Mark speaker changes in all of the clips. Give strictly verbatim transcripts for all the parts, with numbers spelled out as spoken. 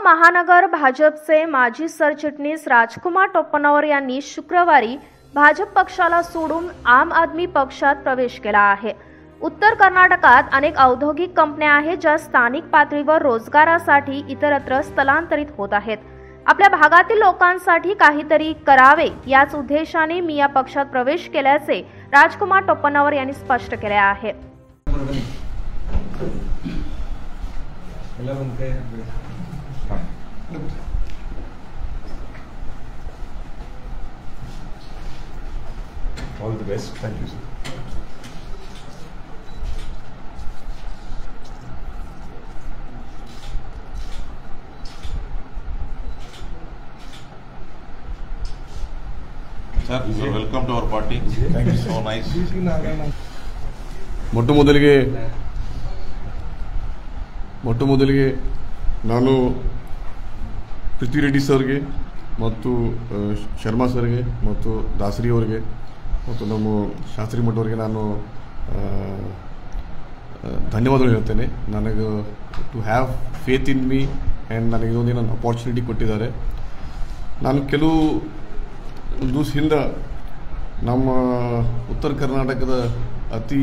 Speaker 1: महानगर भाजपचे माजी सरचिटणीस राजकुमार टोपनोवर यांनी शुक्रवारी भाजप पक्षाला सोडून आम आदमी पक्षात प्रवेश केला आहे। उत्तर कर्नाटकात अनेक औद्योगिक कंपन्या आहेत ज्या स्थानिक पातळीवर रोजगारासाठी इतरत्र स्थलांतरित होत आहेत। आपल्या भागातील लोकांसाठी काहीतरी करावे याच उद्देशाने मी या पक्षात प्रवेश केल्याचे राजकुमार टोपनोवर यांनी स्पष्ट केले आहे।
Speaker 2: All the best. Thank you, sir.
Speaker 3: Sir, you are welcome to our party.
Speaker 2: Thank you.
Speaker 3: So nice.
Speaker 4: ಮೊಟ್ಟ ಮೊದಲಿಗೆ ಮೊಟ್ಟ ಮೊದಲಿಗೆ ನಾನು ಪೃಥ್ವಿ ರೆಡ್ಡಿ ಸರ್ಗೆ ಮತ್ತು ಶರ್ಮಾ ಸರ್ಗೆ ಮತ್ತು ದಾಸರಿ ಅವರಿಗೆ ಮತ್ತು ನಮ್ಮ ಶಾಸ್ತ್ರಿ ಮಠ ಅವರಿಗೆ ನಾನು ಧನ್ಯವಾದಗಳು ಹೇಳ್ತೇನೆ। ನನಗೆ to have faith in me and ನನಗೆ ಇದೊಂದು ನನ್ನ ಅಪಾರ್ಚುನಿಟಿ ಕೊಟ್ಟಿದ್ದಾರೆ। ನಾನು ಕೆಲವು ದಿವಸ ಹಿಂದೆ ನಮ್ಮ ಉತ್ತರ ಕರ್ನಾಟಕದ ಅತಿ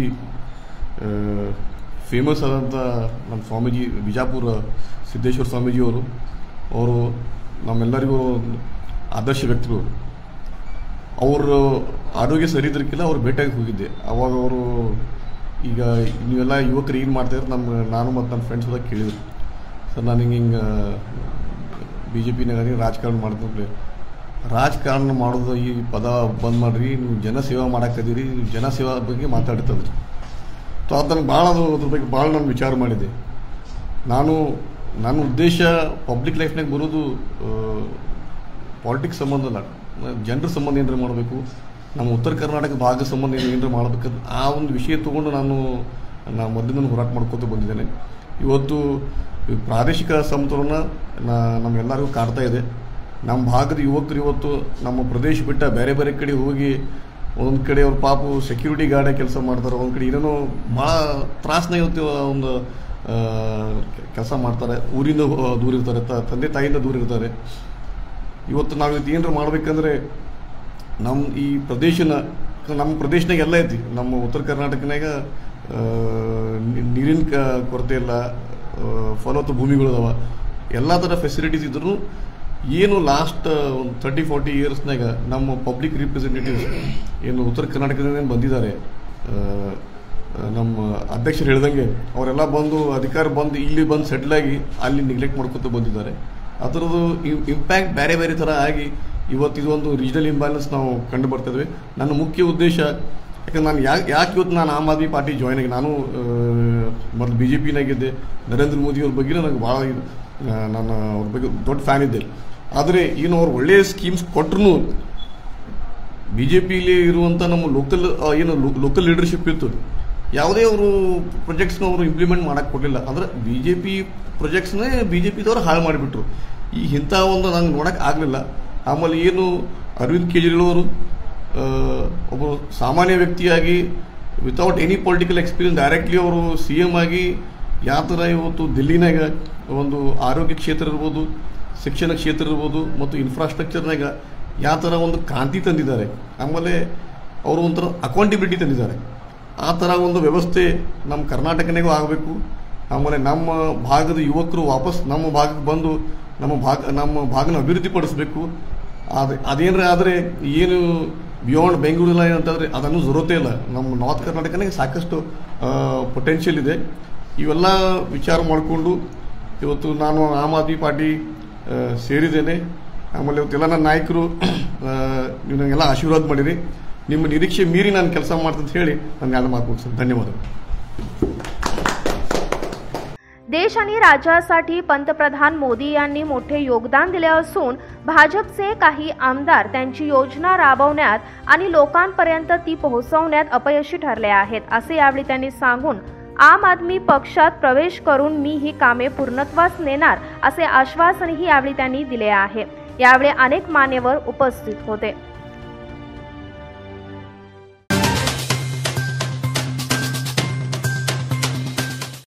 Speaker 4: ಫೇಮಸ್ ಆದಂಥ ನಮ್ಮ ಸ್ವಾಮೀಜಿ ಬಿಜಾಪುರ ಸಿದ್ದೇಶ್ವರ ಸ್ವಾಮೀಜಿಯವರು ಅವರು ನಮ್ಮೆಲ್ಲರಿಗೂ ಆದರ್ಶ ವ್ಯಕ್ತಿಗಳು। ಅವರು ಆರೋಗ್ಯ ಸರಿ ಇದ್ದಕ್ಕಿಲ್ಲ ಅವ್ರು ಭೇಟಿಯಾಗಿ ಹೋಗಿದ್ದೆ। ಅವಾಗ ಅವರು ಈಗ ನೀವೆಲ್ಲ ಯುವಕರು ಏನು ಮಾಡ್ತಾಯಿದ್ರು ನಮ್ಮ ನಾನು ಮತ್ತು ನನ್ನ ಫ್ರೆಂಡ್ಸ್ ಹೋದಾಗ ಕೇಳಿದ್ರು, ಸರ್ ನಾನು ಹಿಂಗೆ ಹಿಂಗೆ ಬಿ ಜೆ ಪಿನಾಗ ರಾಜಕಾರಣ ಮಾಡ್ತೀನಿ, ರಾಜಕಾರಣ ಮಾಡೋದು ಈ ಪದ ಬಂದ್ ಮಾಡಿರಿ, ನೀವು ಜನಸೇವಾ ಮಾಡಾಕದೀರಿ, ನೀವು ಜನಸೇವಾ ಬಗ್ಗೆ ಮಾತಾಡ್ತದ್ರಿ। ಸೊ ಅದು ನನಗೆ ಭಾಳ ಅದು ಅದ್ರ ಬಗ್ಗೆ ಭಾಳ ನಾನು ವಿಚಾರ ಮಾಡಿದ್ದೆ। ನಾನು ನನ್ನ ಉದ್ದೇಶ ಪಬ್ಲಿಕ್ ಲೈಫ್ನಾಗ ಬರೋದು ಪಾಲಿಟಿಕ್ಸ್ ಸಂಬಂಧ ಅಲ್ಲ, ಜನರ ಸಂಬಂಧ ಏನಾರ ಮಾಡಬೇಕು, ನಮ್ಮ ಉತ್ತರ ಕರ್ನಾಟಕ ಭಾಗದ ಸಂಬಂಧ ಏನಾರ ಮಾಡಬೇಕಂತ ಆ ಒಂದು ವಿಷಯ ತೊಗೊಂಡು ನಾನು ನಾ ಮೊದಲಿಂದ ಹೋರಾಟ ಮಾಡ್ಕೊತ ಬಂದಿದ್ದೇನೆ। ಇವತ್ತು ಪ್ರಾದೇಶಿಕ ಸಮತೋಲನ ನಮ್ಮೆಲ್ಲರಿಗೂ ಕಾಡ್ತಾ ಇದೆ। ನಮ್ಮ ಭಾಗದ ಯುವಕರು ಇವತ್ತು ನಮ್ಮ ಪ್ರದೇಶ ಬಿಟ್ಟ ಬೇರೆ ಬೇರೆ ಕಡೆ ಹೋಗಿ ಒಂದೊಂದು ಕಡೆ ಅವ್ರ ಪಾಪು ಸೆಕ್ಯೂರಿಟಿ ಗಾರ್ಡೇ ಕೆಲಸ ಮಾಡ್ತಾರೆ, ಒಂದು ಕಡೆ ಏನೇನೋ ಭಾಳ ತ್ರಾಸನ ಇವತ್ತು ಒಂದು ಕೆಲಸ ಮಾಡ್ತಾರೆ, ಊರಿಂದ ದೂರ ಇರ್ತಾರೆ, ತಂದೆ ತಾಯಿಯಿಂದ ದೂರ ಇರ್ತಾರೆ। ಇವತ್ತು ನಾವು ಇದು ಏನಾರು ಮಾಡ್ಬೇಕಂದ್ರೆ ನಮ್ಮ ಈ ಪ್ರದೇಶನ ನಮ್ಮ ಪ್ರದೇಶನಾಗ ಎಲ್ಲ ಐತಿ, ನಮ್ಮ ಉತ್ತರ ಕರ್ನಾಟಕನಾಗ ನೀರಿನ ಕೊರತೆ ಇಲ್ಲ, ಫಲವತ್ತು ಭೂಮಿಗಳು ಅದಾವ, ಎಲ್ಲ ಥರ ಫೆಸಿಲಿಟೀಸ್ ಇದ್ರೂ ಏನು ಲಾಸ್ಟ್ ಒಂದು ತರ್ಟಿ ಫಾರ್ಟಿ ಇಯರ್ಸ್ನಾಗ ನಮ್ಮ ಪಬ್ಲಿಕ್ ರಿಪ್ರೆಸೆಂಟೇಟಿವ್ಸ್ ಏನು ಉತ್ತರ ಕರ್ನಾಟಕದಿಂದ ಬಂದಿದ್ದಾರೆ, ನಮ್ಮ ಅಧ್ಯಕ್ಷರು ಹೇಳ್ದಂಗೆ ಅವರೆಲ್ಲ ಬಂದು ಅಧಿಕಾರ ಬಂದು ಇಲ್ಲಿ ಬಂದು ಸೆಟ್ಲಾಗಿ ಅಲ್ಲಿ ನೆಗ್ಲೆಕ್ಟ್ ಮಾಡ್ಕೊತ ಬಂದಿದ್ದಾರೆ। ಅದರದ್ದು ಇಂಪ್ಯಾಕ್ಟ್ ಬೇರೆ ಬೇರೆ ಥರ ಆಗಿ ಇವತ್ತು ಇದೊಂದು ರೀಜನಲ್ ಇಂಬ್ಯಾಲೆನ್ಸ್ ನಾವು ಕಂಡು ಬರ್ತಿದ್ವಿ। ನನ್ನ ಮುಖ್ಯ ಉದ್ದೇಶ ಯಾಕಂದ್ರೆ ನಾನು ಯಾಕೆ ಯಾಕೆ ಇವತ್ತು ನಾನು ಆಮ್ ಆದ್ಮಿ ಪಾರ್ಟಿ ಜಾಯ್ನ್ ಆಗಿ, ನಾನು ಮೊದಲು ಬಿ ಜೆ ಪಿನಾಗಿದ್ದೆ, ನರೇಂದ್ರ ಮೋದಿಯವ್ರ ಬಗ್ಗೆ ನನಗೆ ಭಾಳ ನಾನು ಅವ್ರ ಬಗ್ಗೆ ದೊಡ್ಡ ಫ್ಯಾನ್ ಇದ್ದೆ। ಆದರೆ ಏನು ಅವ್ರು ಒಳ್ಳೆಯ ಸ್ಕೀಮ್ಸ್ ಕೊಟ್ಟರು ಬಿ ಜೆ ಪಿಲಿ ಇರುವಂಥ ನಮ್ಮ ಲೋಕಲ್ ಏನು ಲೋಕಲ್ ಲೀಡರ್ಶಿಪ್ ಇತ್ತು, ಯಾವುದೇ ಅವರು ಪ್ರೊಜೆಕ್ಟ್ಸ್ನ ಅವರು ಇಂಪ್ಲಿಮೆಂಟ್ ಮಾಡೋಕ್ಕೆ ಕೊಡಲಿಲ್ಲ। ಅಂದರೆ ಬಿ ಜೆ ಪಿ ಪ್ರೊಜೆಕ್ಟ್ಸ್ನೇ ಬಿ ಜೆ ಪಿದವರು ಹಾಳು ಮಾಡಿಬಿಟ್ರು। ಈ ಇಂಥ ಒಂದು ನಂಗೆ ನೋಡೋಕ್ಕೆ ಆಗಲಿಲ್ಲ। ಆಮೇಲೆ ಏನು ಅರವಿಂದ್ ಕೇಜ್ರಿವಾಲ್ ಅವರು ಒಬ್ಬರು ಸಾಮಾನ್ಯ ವ್ಯಕ್ತಿಯಾಗಿ without any political experience directly ಅವರು ಸಿ ಎಮ್ ಆಗಿ ಯಾವ ಥರ ಇವತ್ತು ದಿಲ್ಲಿನಾಗ ಒಂದು ಆರೋಗ್ಯ ಕ್ಷೇತ್ರ ಇರ್ಬೋದು, ಶಿಕ್ಷಣ ಕ್ಷೇತ್ರ ಇರ್ಬೋದು ಮತ್ತು ಇನ್ಫ್ರಾಸ್ಟ್ರಕ್ಚರ್ನಾಗ ಯಾವ ಥರ ಒಂದು ಕ್ರಾಂತಿ ತಂದಿದ್ದಾರೆ, ಆಮೇಲೆ ಅವರು ಒಂಥರ ಅಕೌಂಟಬಿಲಿಟಿ ತಂದಿದ್ದಾರೆ। ಆ ಥರ ಒಂದು ವ್ಯವಸ್ಥೆ ನಮ್ಮ ಕರ್ನಾಟಕನಾಗೂ ಆಗಬೇಕು। ಆಮೇಲೆ ನಮ್ಮ ಭಾಗದ ಯುವಕರು ವಾಪಸ್ ನಮ್ಮ ಭಾಗಕ್ಕೆ ಬಂದು ನಮ್ಮ ಭಾಗ ನಮ್ಮ ಭಾಗನ ಅಭಿವೃದ್ಧಿ ಪಡಿಸಬೇಕು। ಅದು ಅದೇನರ ಆದರೆ ಏನು ಬಿಯಾಂಡ್ ಬೆಂಗಳೂರಿಲ್ಲ ಏನಂತಂದರೆ ಅದನ್ನು ಜರುರತೆ ಇಲ್ಲ, ನಮ್ಮ ನಾರ್ತ್ ಕರ್ನಾಟಕನಾಗ ಸಾಕಷ್ಟು ಪೊಟೆನ್ಷಿಯಲ್ ಇದೆ। ಇವೆಲ್ಲ ವಿಚಾರ ಮಾಡಿಕೊಂಡು ಇವತ್ತು ನಾನು ಆಮ್ ಆದ್ಮಿ ಪಾರ್ಟಿ ಸೇರಿದ್ದೇನೆ। ಆಮೇಲೆ ಇವತ್ತೆಲ್ಲ ನನ್ನ ನಾಯಕರು ನೀವು ನನಗೆಲ್ಲ ಆಶೀರ್ವಾದ ಮಾಡಿರಿ, ನಿಮ್ಮ ನಿರೀಕ್ಷೆ ಮೀರಿ ನಾನು ಕೆಲಸ ಮಾಡ್ತಂತ ಹೇಳಿ ನಾನು ಎರಡು ಮಾತು ಮುಗಿಸ್ತೇನೆ। ಧನ್ಯವಾದಗಳು।
Speaker 1: देश आणि राज्यासाठी पंतप्रधान मोदी यांनी मोठे योगदान दिले असून भाजपचे काही आमदार त्यांची योजना राबवण्यात आणि लोकांपर्यंत ती पोहोचवण्यात अपयशी ठरले आहेत असे यावेळी त्यांनी सांगून आम आदमी पक्षात प्रवेश करून मी ही कामे पूर्णत्वास नेणार असे आश्वासनही यावेळी त्यांनी दिले आहे। यावेळी अनेक मान्यवर उपस्थित होते।